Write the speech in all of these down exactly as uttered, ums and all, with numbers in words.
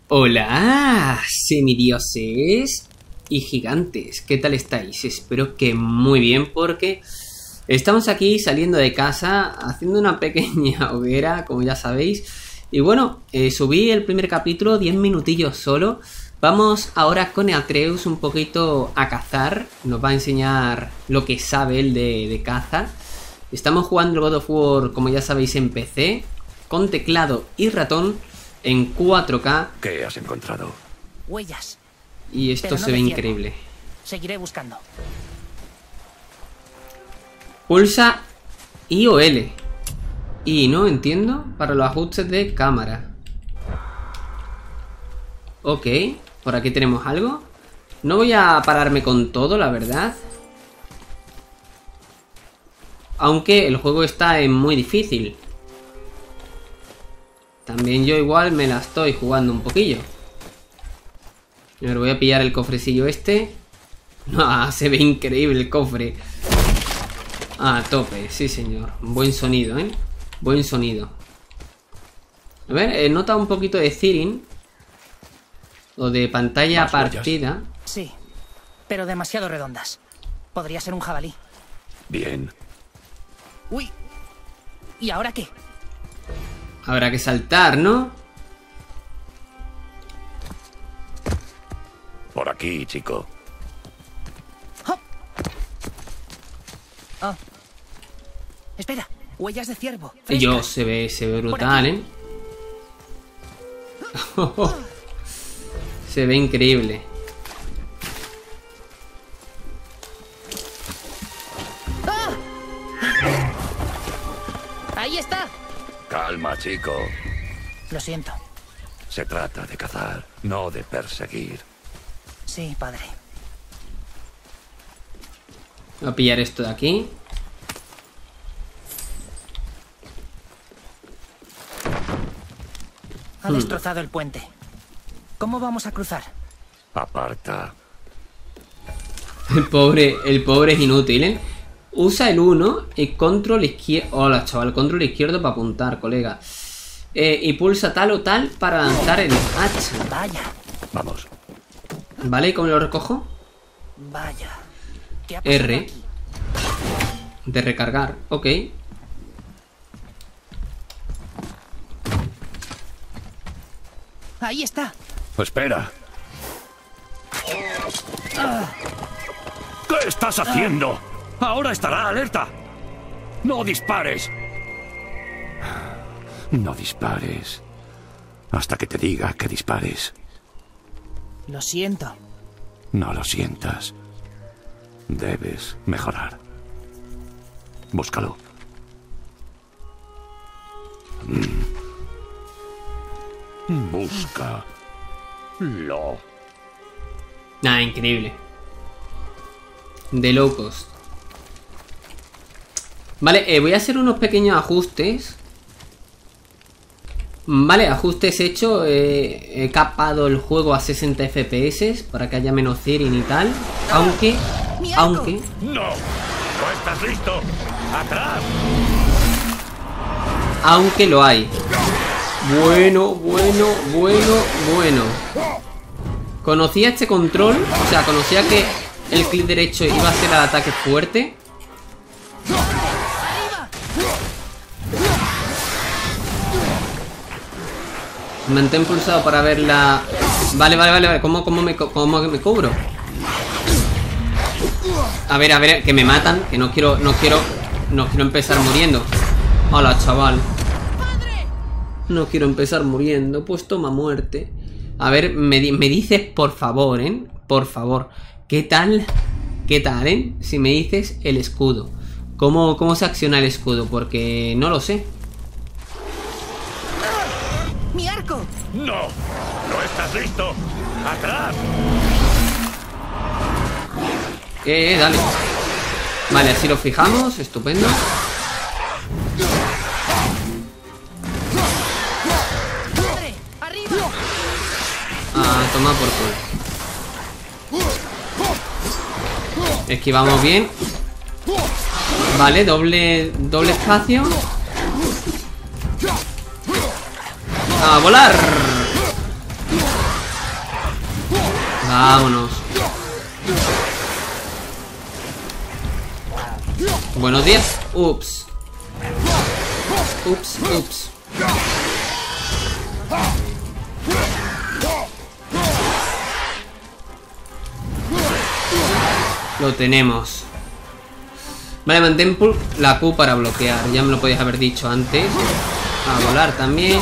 Hola, semidioses y gigantes, ¿qué tal estáis? Espero que muy bien porque estamos aquí saliendo de casa, haciendo una pequeña hoguera, como ya sabéis. Y bueno, eh, subí el primer capítulo, diez minutillos solo. Vamos ahora con Atreus un poquito a cazar, nos va a enseñar lo que sabe él de, de caza. Estamos jugando el God of War, como ya sabéis, en P C, con teclado y ratón, en cuatro K. ¿Qué has encontrado? Huellas. Y esto Pero no se ve de increíble. ciervo. Seguiré buscando. Pulsa I o L. Y no entiendo, para los ajustes de cámara. Ok, por aquí tenemos algo. No voy a pararme con todo, la verdad. Aunque el juego está en muy difícil. También yo igual me la estoy jugando un poquillo. A ver, voy a pillar el cofrecillo este. No, se ve increíble el cofre. A tope, sí señor. Buen sonido, ¿eh? Buen sonido. A ver, he notado un poquito de tearing. O de pantalla ¿Más partida. huellas? Sí, pero demasiado redondas. Podría ser un jabalí. Bien. Uy. ¿Y ahora qué? Habrá que saltar, ¿no? Por aquí, chico. ¡Hop! Oh. Espera, huellas de ciervo. Y yo, frescas. se ve, se ve Por brutal, aquí. ¿eh? Se ve increíble. ¡Ah! Ahí está. Calma, chico. Lo siento. Se trata de cazar, no de perseguir. Sí, padre. Voy a pillar esto de aquí. Ha destrozado el puente. ¿Cómo vamos a cruzar? Aparta. El pobre, el pobre es inútil, ¿eh? Usa el uno y control izquierdo. Hola, chaval, control izquierdo para apuntar, colega. Eh, y pulsa tal o tal para lanzar el hacha. Vaya, Vamos. ¿Vale? ¿Y cómo lo recojo? vaya. ¿Qué ha pasado R. aquí? De recargar, ok. Ahí está. Espera. ¿Qué estás haciendo? Ahora estará alerta. No dispares. No dispares. Hasta que te diga que dispares. Lo siento. No lo sientas. Debes mejorar. Búscalo. Mm. Busca. Lo. Nada, increíble. De low cost. Vale, eh, voy a hacer unos pequeños ajustes. Vale, ajustes hechos. eh, He capado el juego a sesenta F P S para que haya menos tearing y tal. Aunque, ¡Mi arco! aunque ¡No! ¡No estás listo! ¡Atrás! Aunque lo hay. Bueno, bueno, bueno, bueno. Conocía este control. O sea, conocía que el clic derecho iba a ser al ataque fuerte. Mantén pulsado para ver la... Vale, vale, vale, vale. ¿Cómo, cómo, me, co- cómo me cubro? A ver, a ver, que me matan. Que no quiero, no quiero... No quiero empezar muriendo. Hola, chaval. No quiero empezar muriendo. Pues toma muerte. A ver, me, di- me dices, por favor, ¿eh? Por favor. ¿Qué tal? ¿Qué tal, eh? Si me dices el escudo. ¿Cómo, cómo se acciona el escudo? Porque no lo sé. ¡Mi arco! ¡No! ¡No estás listo! ¡Atrás! Eh, eh, dale. Vale, así lo fijamos. Estupendo. ¡Padre! ¡Arriba! Ah, toma por culo. Esquivamos bien. Vale, doble, doble espacio. ¡A volar! Vámonos. Buenos días. Ups. Ups, ups. Lo tenemos. Vale, mantén la Q para bloquear. Ya me lo podías haber dicho antes. A volar también.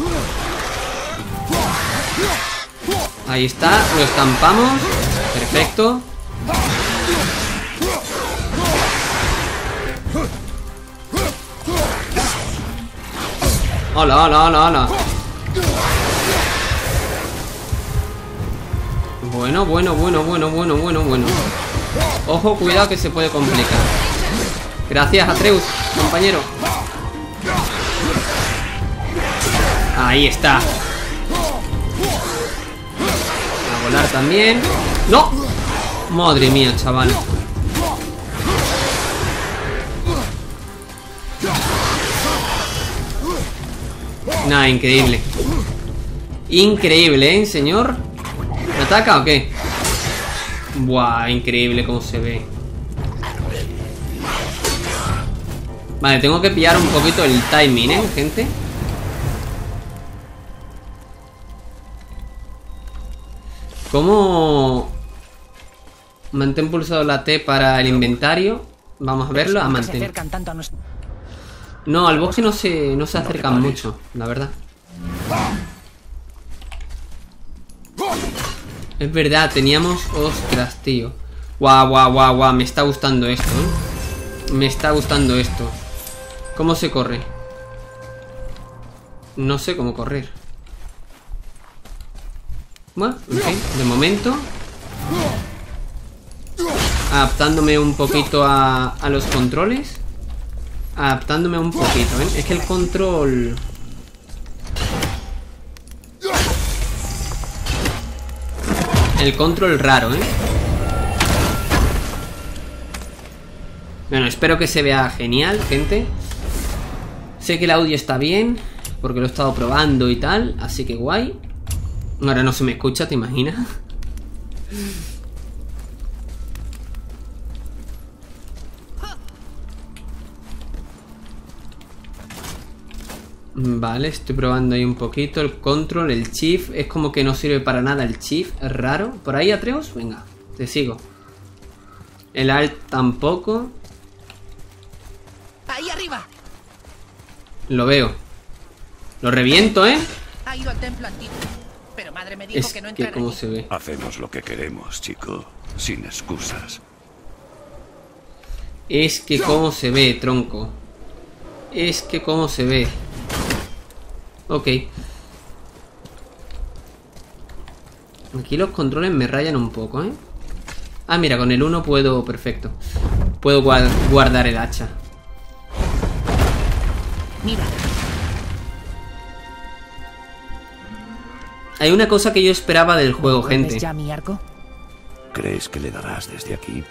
Ahí está, lo estampamos. Perfecto. Hola, hola, hola, hola. Bueno, bueno, bueno, bueno, bueno, bueno, bueno. Ojo, cuidado que se puede complicar. Gracias, Atreus, compañero. Ahí está. A volar también. ¡No! Madre mía, chaval. Nada, increíble. Increíble, ¿eh, señor? ¿Me ataca o qué? Buah, increíble cómo se ve. Vale, tengo que pillar un poquito el timing, ¿eh, gente? ¿Cómo? Mantén pulsado la T para el inventario. Vamos a verlo. A mantener. No, al bosque no se, no se acercan mucho, la verdad. Es verdad, teníamos... Ostras, tío. Guau, guau, guau, guau. Me está gustando esto, ¿eh? Me está gustando esto. ¿Cómo se corre? No sé cómo correr. Bueno, en fin, de momento adaptándome un poquito a, a los controles. Adaptándome un poquito, ¿eh? Es que el control... El control raro, ¿eh? Bueno, espero que se vea genial, gente. Sé que el audio está bien, porque lo he estado probando y tal, así que guay. Ahora no se me escucha, ¿te imaginas? Vale, estoy probando ahí un poquito. El control, el shift, es como que no sirve para nada el shift, es raro. ¿Por ahí, Atreus? Venga, te sigo. El alt tampoco. Ahí arriba. Lo veo. Lo reviento, ¿eh? Ha ido al templo antiguo. Pero madre me dijo Es que no que entrara cómo allí. se ve. Hacemos lo que queremos, chico. Sin excusas. Es que cómo se ve, tronco. Es que cómo se ve. Ok. Aquí los controles me rayan un poco, ¿eh? Ah, mira, con el uno puedo... Perfecto. Puedo guard- guardar el hacha. Mira, Hay una cosa que yo esperaba del juego, ¿vuelves gente. ya mi arco? ¿Crees que le darás desde aquí?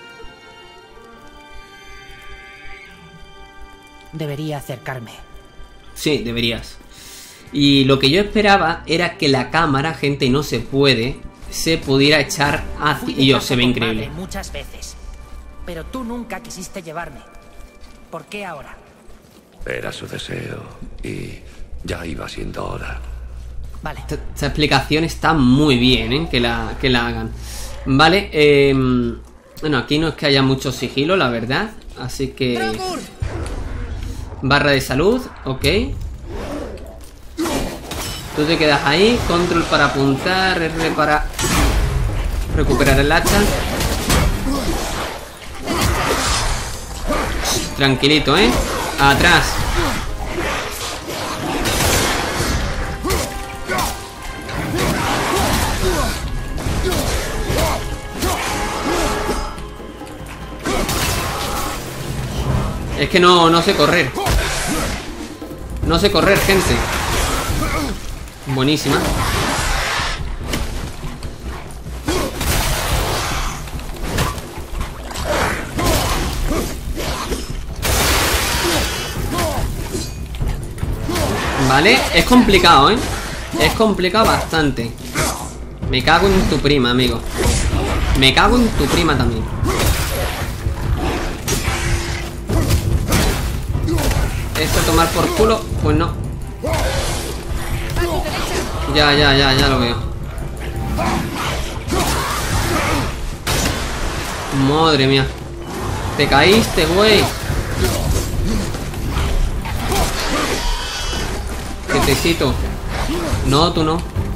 Debería acercarme. Sí, deberías. Y lo que yo esperaba era que la cámara, gente, no se puede, se pudiera echar hacia... Fui de Y yo, caza se ve con increíble. padre muchas veces. Pero tú nunca quisiste llevarme. ¿Por qué ahora? Era su deseo y ya iba siendo hora. Vale. Esta, esta explicación está muy bien, ¿eh? Que la, que la hagan. Vale, eh, bueno, aquí no es que haya mucho sigilo, la verdad. Así que... ¡Dragur! Barra de salud, ok. Tú te quedas ahí. Control para apuntar, R para recuperar el hacha. Tranquilito, ¿eh? Atrás. Es que no, no sé correr. No sé correr, gente. Buenísima. Vale, es complicado, ¿eh? Es complicado bastante. Me cago en tu prima, amigo. Me cago en tu prima también. Esto tomar por culo, pues no. Ya, ya, ya, ya lo veo. Madre mía. Te caíste, güey. Quietecito. No, tú no.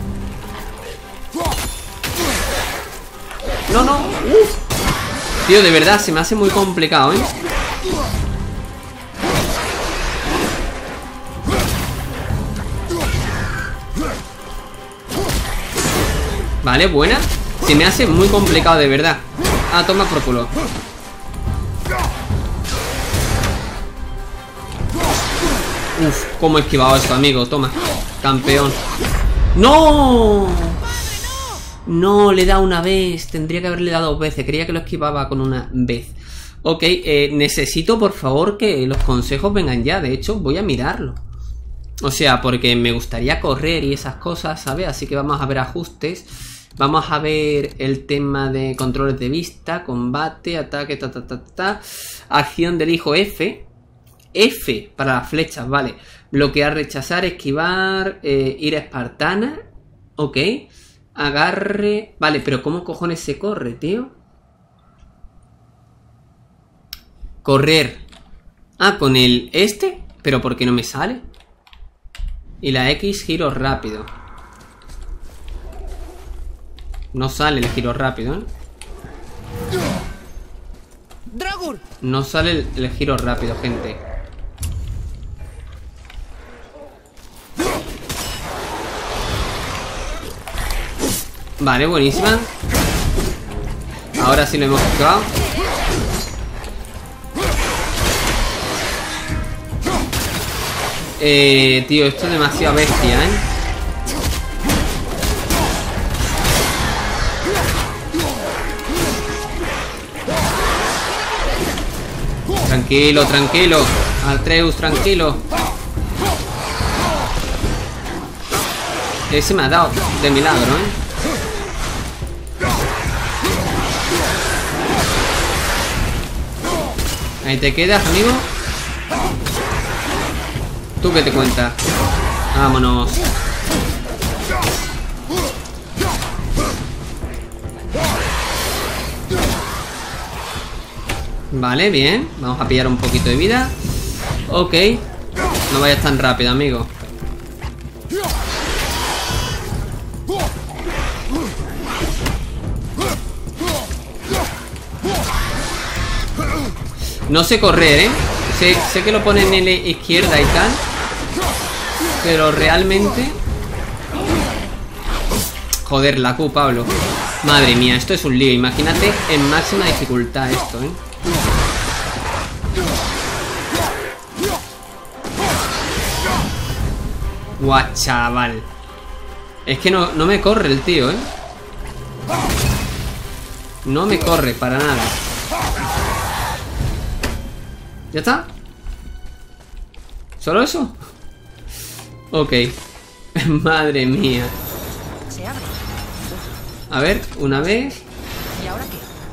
No, no. Uf. Tío, de verdad, se me hace muy complicado, ¿eh? Vale, buena. Se me hace muy complicado, de verdad. Ah, toma por culo. Uf, cómo he esquivado esto, amigo. Toma, campeón. ¡No! No, le he dado una vez. Tendría que haberle dado dos veces. Creía que lo esquivaba con una vez. Ok, eh, necesito por favor que los consejos vengan ya. De hecho, voy a mirarlo. O sea, porque me gustaría correr y esas cosas, ¿sabes? Así que vamos a ver ajustes. Vamos a ver el tema de controles de vista, combate, ataque, ta, ta, ta, ta. Acción del hijo F. F para las flechas, vale. Bloquear, rechazar, esquivar, eh, ir a espartana. Ok. Agarre. Vale, pero ¿cómo cojones se corre, tío? Correr. Ah, con el este. Pero ¿por qué no me sale? Y la X, giro rápido. No sale el giro rápido, ¿eh? ¡Dragur! No sale el, el giro rápido, gente. Vale, buenísima. Ahora sí lo hemos activado. Eh, tío, esto es demasiado bestia, ¿eh? Tranquilo, tranquilo. Atreus, tranquilo. Ese me ha dado de milagro, ¿eh? Ahí te quedas, amigo. ¿Tú qué te cuentas? Vámonos. Vale, bien. Vamos a pillar un poquito de vida. Ok. No vayas tan rápido, amigo. No sé correr, ¿eh? Sé, sé que lo ponen en la izquierda y tal. Pero realmente... Joder, la Q, Pablo. Madre mía, esto es un lío. Imagínate en máxima dificultad esto, ¿eh? Guau, chaval. Es que no, no me corre el tío, ¿eh? No me corre para nada. ¿Ya está? ¿Solo eso? Ok. Madre mía. Se abre. A ver, una vez. ¿Y ahora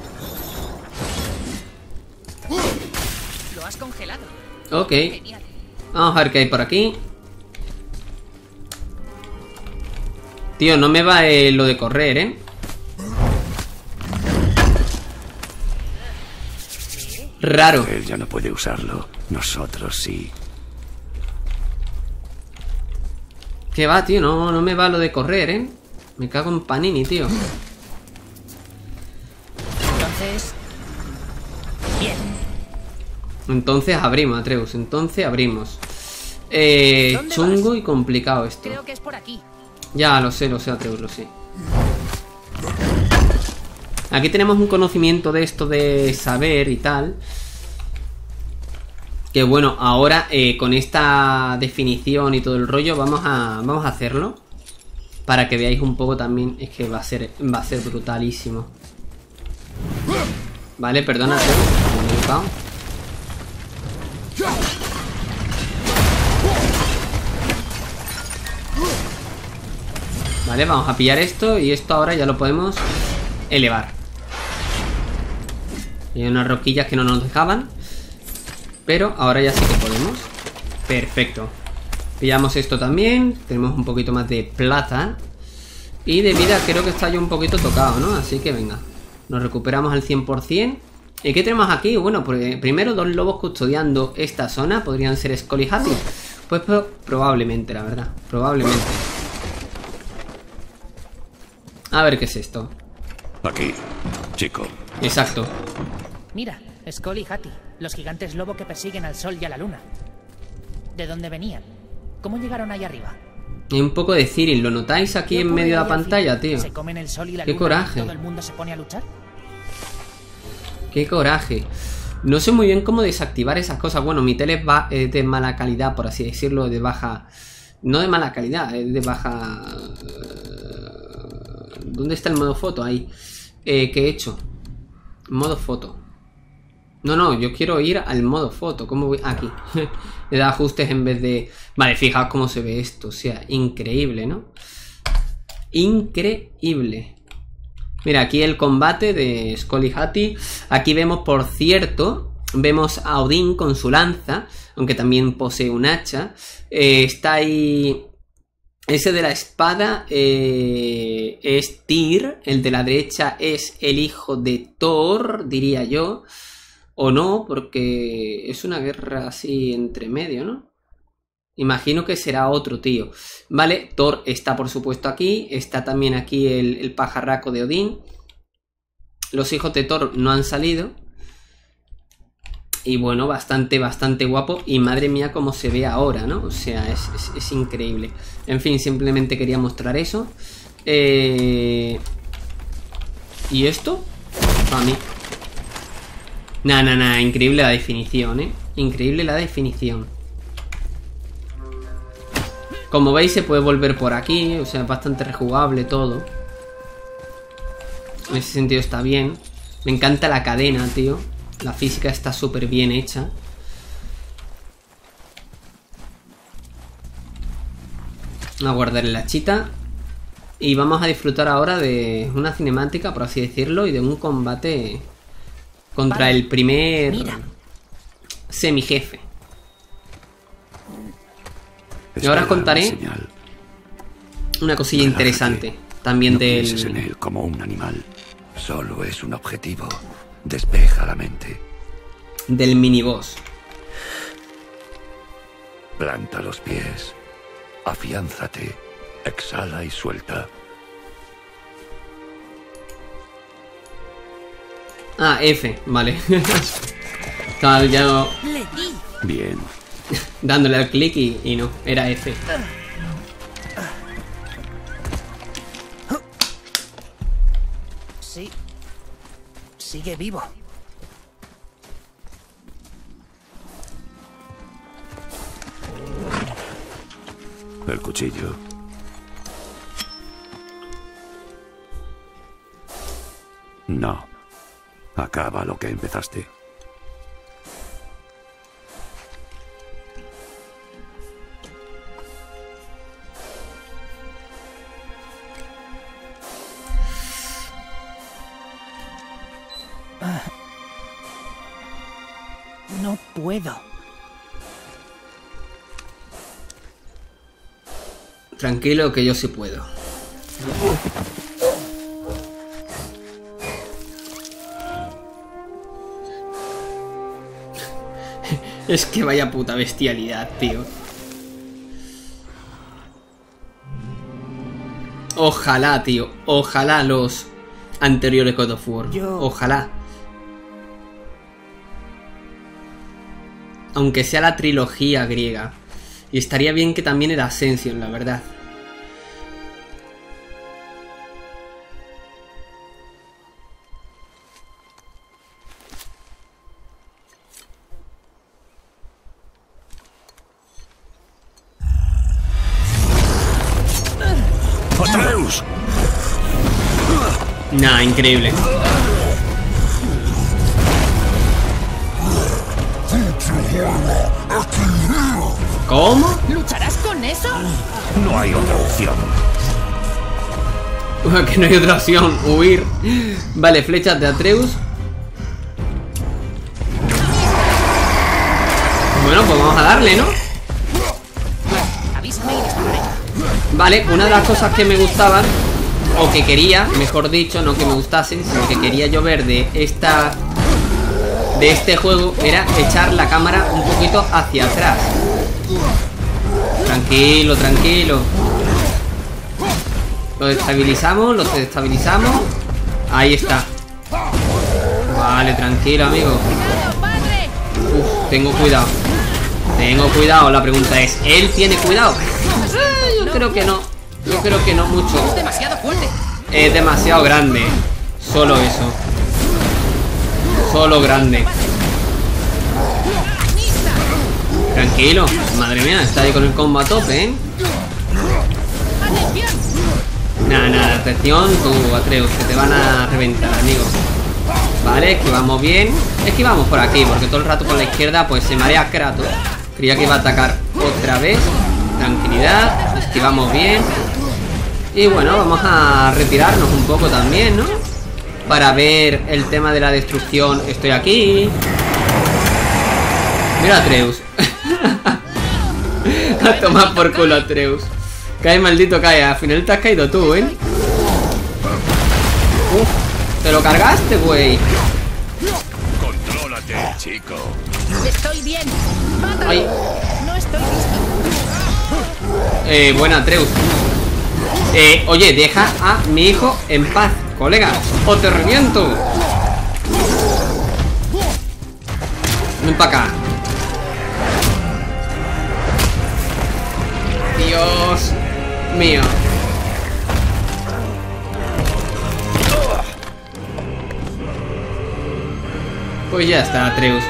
qué? Lo has congelado. Ok. Genial. Vamos a ver qué hay por aquí. Tío, no me va eh, lo de correr, ¿eh? Raro. Él ya no puede usarlo. Nosotros sí. ¿Qué va, tío? No, no me va lo de correr, ¿eh? Me cago en Panini, tío. Entonces... Bien. Entonces abrimos, Atreus. Entonces abrimos. Eh, ¿Dónde chungo vas? y complicado esto. Creo que es por aquí. Ya, lo sé, lo sé, Atreus, lo sé. Aquí tenemos un conocimiento de esto de saber y tal. Que bueno, ahora eh, con esta definición y todo el rollo vamos a, vamos a hacerlo. Para que veáis un poco también. Es que va a ser, va a ser brutalísimo. Vale, perdona, Atreus, me he equivocado. Vale, vamos a pillar esto. Y esto ahora ya lo podemos elevar. Hay unas roquillas que no nos dejaban, pero ahora ya sí que podemos. Perfecto. Pillamos esto también. Tenemos un poquito más de plata. Y de vida creo que está ya un poquito tocado, ¿no? Así que venga, nos recuperamos al cien por cien. ¿Y qué tenemos aquí? Bueno, pues primero dos lobos custodiando esta zona. ¿Podrían ser Skull y Hatty? Pues pro probablemente, la verdad. Probablemente. A ver qué es esto. Aquí, chico. Exacto. Mira, Skull y Hatty, los gigantes lobo que persiguen al sol y a la luna. ¿De dónde venían? ¿Cómo llegaron ahí arriba? Hay un poco de Cyril, ¿lo notáis aquí en medio de la pantalla, tío? ¿Se comen el sol y la Qué luna coraje. y todo el mundo se pone a luchar? Qué coraje. No sé muy bien cómo desactivar esas cosas. Bueno, mi tele es, va es de mala calidad, por así decirlo, de baja... No de mala calidad, es de baja... ¿Dónde está el modo foto? Ahí. Eh, ¿Qué he hecho? Modo foto. No, no, yo quiero ir al modo foto. ¿Cómo voy? Aquí. Le da ajustes en vez de... Vale, fijaos cómo se ve esto. O sea, increíble, ¿no? Increíble. Mira, aquí el combate de Skull y Hatty. Aquí vemos, por cierto, vemos a Odín con su lanza, aunque también posee un hacha. Eh, está ahí... Ese de la espada eh, es Tyr. El de la derecha es el hijo de Thor, diría yo. O no, porque es una guerra así entre medio, ¿no? Imagino que será otro tío. Vale, Thor está por supuesto aquí. Está también aquí el, el pajarraco de Odín. Los hijos de Thor no han salido. Y bueno, bastante, bastante guapo. Y madre mía cómo se ve ahora, ¿no? O sea, es, es, es increíble. En fin, simplemente quería mostrar eso. Eh... ¿Y esto? Para mí. Nah, nah, nah, increíble la definición, ¿eh? Increíble la definición. Como veis se puede volver por aquí. O sea, bastante rejugable todo. En ese sentido está bien. Me encanta la cadena, tío. La física está súper bien hecha. Vamos a guardar el hachita. Y vamos a disfrutar ahora de una cinemática, por así decirlo. Y de un combate contra Vale. el primer Mira. semijefe. Y ahora os contaré una cosilla Relájate. interesante. También No pienses en del... él como un animal. Solo es un objetivo. Despeja la mente. del miniboss. Planta los pies. Afiánzate. Exhala y suelta. Ah, F, vale. Estaba ya Le di. Bien. dándole al clic y, y no, era F. Sí. Sigue vivo. El cuchillo. No. Acaba lo que empezaste. No puedo. Tranquilo que yo sí puedo. Es que vaya puta bestialidad, tío. Ojalá, tío. Ojalá los anteriores God of War. Yo- Ojalá. Aunque sea la trilogía griega. Y estaría bien que también era Ascension, la verdad. ¡Atreus! Nah, increíble. ¿Cómo? ¿Lucharás con eso? No hay otra opción. Que no hay otra opción, huir. Vale, flechas de Atreus. Bueno, pues vamos a darle, ¿no? Vale, una de las cosas que me gustaban, o que quería, mejor dicho, no que me gustasen, sino que quería yo ver de esta de este juego, era echar la cámara un poquito hacia atrás. Tranquilo, tranquilo. Lo estabilizamos, lo desestabilizamos. Ahí está. Vale, tranquilo, amigo. Uf, tengo cuidado. Tengo cuidado, la pregunta es, ¿él tiene cuidado? Eh, yo creo que no. Yo creo que no mucho. Es demasiado fuerte. Es demasiado grande. Solo eso. Solo grande. Tranquilo. Madre mía, está ahí con el combo a tope, ¿eh? Nada, nada, atención tú, Atreus, que te van a reventar, amigo. Vale, esquivamos bien. Esquivamos por aquí, porque todo el rato por la izquierda pues se marea Kratos. Creía que iba a atacar otra vez. Tranquilidad, esquivamos bien. Y bueno, vamos a retirarnos un poco también, ¿no? Para ver el tema de la destrucción. Estoy aquí. Mira Atreus. A tomar por culo Atreus. Cae, maldito, cae. Al final te has caído tú, ¿eh? Uf, te lo cargaste, güey. Contrólate, chico. Estoy bien. Mátalo. Ay. No estoy listo. Eh, buena, Atreus. Eh, oye, deja a mi hijo en paz, colega, o te reviento. Ven para acá. Dios mío. Pues ya está, Atreus.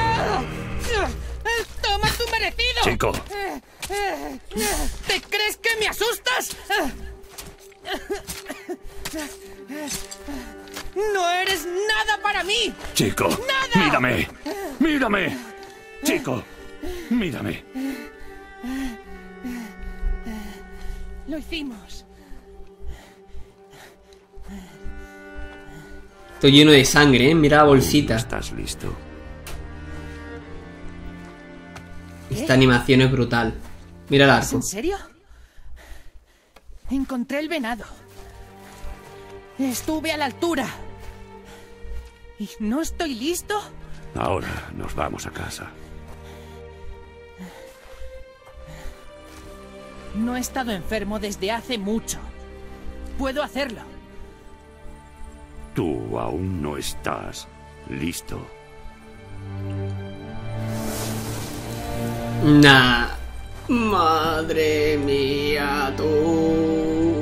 Toma tu merecido. Chico. ¿Te crees que me asustas? No eres nada para mí. Chico. ¡Nada! Mírame. Mírame. Chico. Mírame. Lo hicimos. Estoy lleno de sangre, ¿eh? Mira la bolsita. ¿Estás listo? Esta animación es brutal. Mira el ¿Es arco. en serio? Encontré el venado. Estuve a la altura. ¿Y no estoy listo? Ahora nos vamos a casa. No he estado enfermo desde hace mucho. Puedo hacerlo. Tú aún no estás listo. Nah. Madre mía, tú.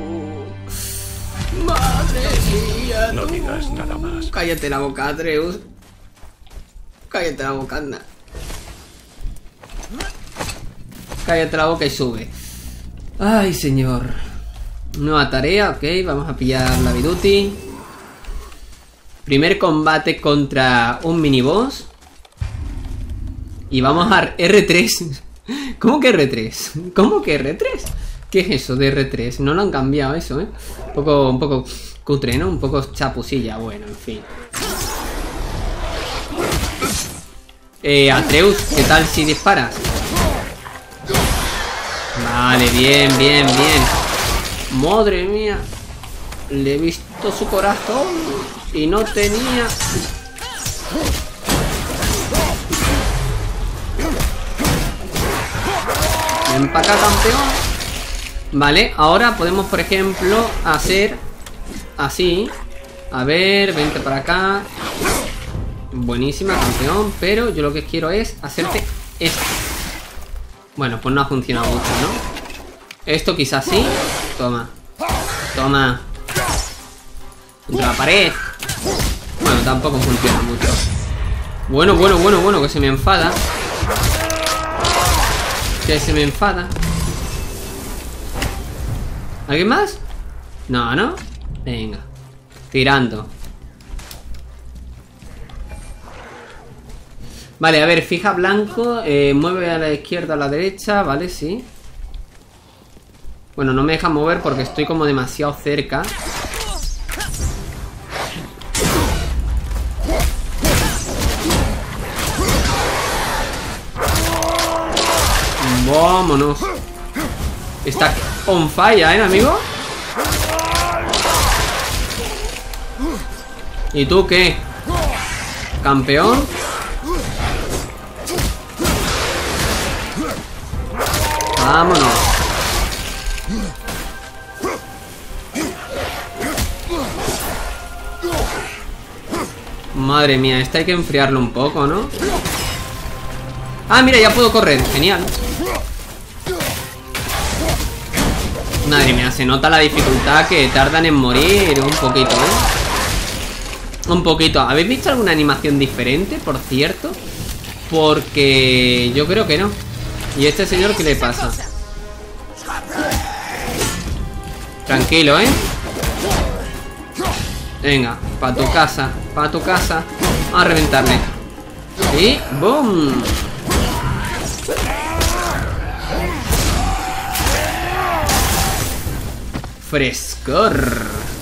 Madre mía, tú. No digas nada más. Cállate la boca, Atreus. Cállate la boca, anda. Cállate la boca y sube. Ay, señor. Nueva tarea, ok. Vamos a pillar la Viduti. Primer combate contra un miniboss. Y vamos a R tres. ¿Cómo que R tres? ¿Cómo que R tres? ¿Qué es eso de R tres? No lo han cambiado eso, ¿eh? Un poco, un poco cutre, ¿no? Un poco chapusilla. Bueno, en fin. Eh, Atreus, ¿qué tal si disparas? Vale, bien, bien, bien. Madre mía. Le he visto su corazón y no tenía... Ven para acá, campeón. Vale, ahora podemos, por ejemplo, hacer así. A ver, vente para acá. Buenísima, campeón. Pero yo lo que quiero es hacerte esto. Bueno, pues no ha funcionado mucho, ¿no? Esto quizás sí. Toma. Toma. Contra la pared. Bueno, tampoco funciona mucho. Bueno, bueno, bueno, bueno, que se me enfada. Que se me enfada. ¿Alguien más? No, ¿no? Venga. Tirando. Vale, a ver, fija blanco. eh, Mueve a la izquierda, a la derecha. Vale, sí. Bueno, no me deja mover porque estoy como demasiado cerca. Vámonos. Está on fire, ¿eh, amigo? ¿Y tú qué? ¿Campeón? Vámonos. Madre mía, este hay que enfriarlo un poco, ¿no? Ah, mira, ya puedo correr. Genial. Madre mía, se nota la dificultad que tardan en morir un poquito, ¿eh? Un poquito. ¿Habéis visto alguna animación diferente, por cierto? Porque yo creo que no. ¿Y este señor qué le pasa? Tranquilo, ¿eh? Venga, pa' tu casa, pa' tu casa. Vamos a reventarle. Y ¡boom! Frescor.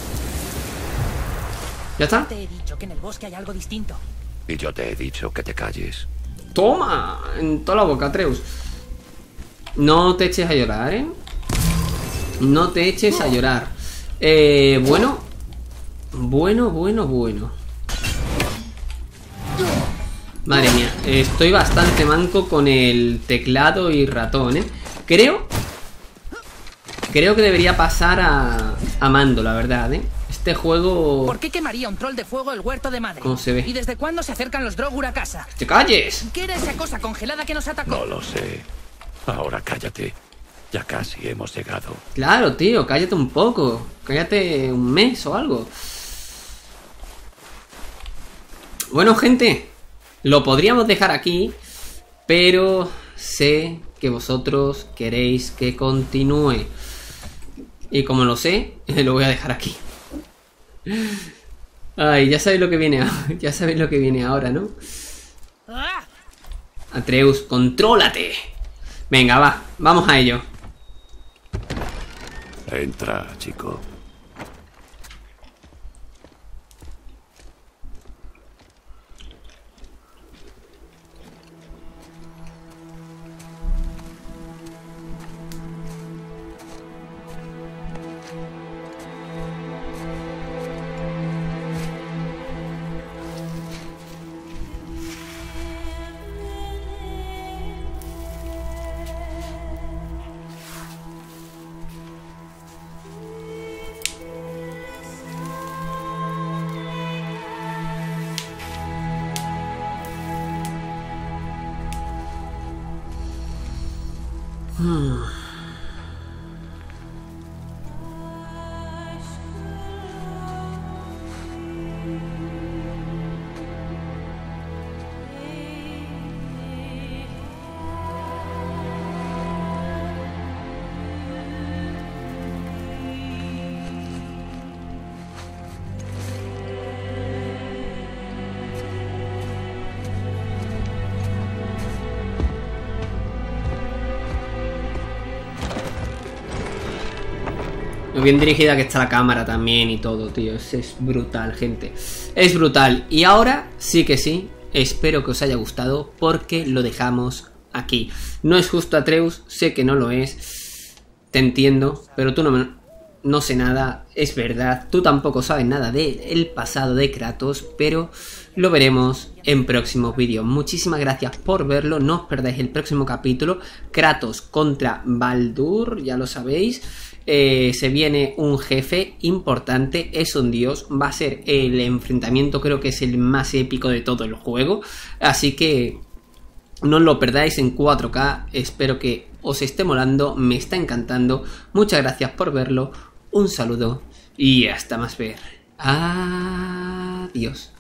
¿Ya está? Te he dicho que en el bosque hay algo distinto. Y yo te he dicho que te calles. Toma, en toda la boca, Atreus. No te eches a llorar, ¿eh? No te eches a llorar. Eh, bueno. Bueno, bueno, bueno. Madre mía, estoy bastante manco con el teclado y ratón, ¿eh? Creo... Creo que debería pasar a, a mando, la verdad, ¿eh? Este juego... ¿Por qué quemaría un troll de fuego el huerto de madre? ¿Cómo se ve? ¿Y desde cuándo se acercan los Drogur a casa? ¡Te calles! ¿Qué era esa cosa congelada que nos atacó? No lo sé. Ahora cállate. Ya casi hemos llegado. Claro, tío, cállate un poco. Cállate un mes o algo. Bueno, gente, lo podríamos dejar aquí, pero sé que vosotros queréis que continúe. Y como lo sé, lo voy a dejar aquí. Ay, ya sabéis lo que viene ahora, ya sabéis lo que viene ahora, ¿no? ¡Ah! Atreus, contrólate. Venga, va, vamos a ello. Entra, chico. Hmm. Bien dirigida que está la cámara también y todo, tío. Es, es brutal, gente. Es brutal. Y ahora sí que sí. Espero que os haya gustado porque lo dejamos aquí. No es justo, Atreus. Sé que no lo es. Te entiendo. Pero tú no me... No sé nada. Es verdad. Tú tampoco sabes nada del pasado de Kratos. Pero lo veremos en próximos vídeos. Muchísimas gracias por verlo. No os perdáis el próximo capítulo. Kratos contra Baldur. Ya lo sabéis. Eh, se viene un jefe importante, es un dios, va a ser el enfrentamiento, creo que es el más épico de todo el juego, así que no os lo perdáis en cuatro K, espero que os esté molando, me está encantando, muchas gracias por verlo, un saludo y hasta más ver, adiós.